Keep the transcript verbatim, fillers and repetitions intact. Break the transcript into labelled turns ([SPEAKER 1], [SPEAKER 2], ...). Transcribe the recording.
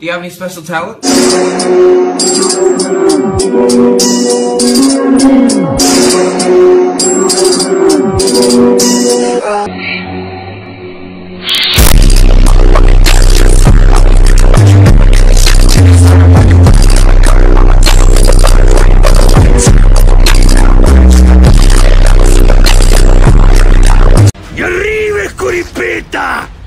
[SPEAKER 1] you have any special talent?
[SPEAKER 2] ¡Y arriba, Escuripita!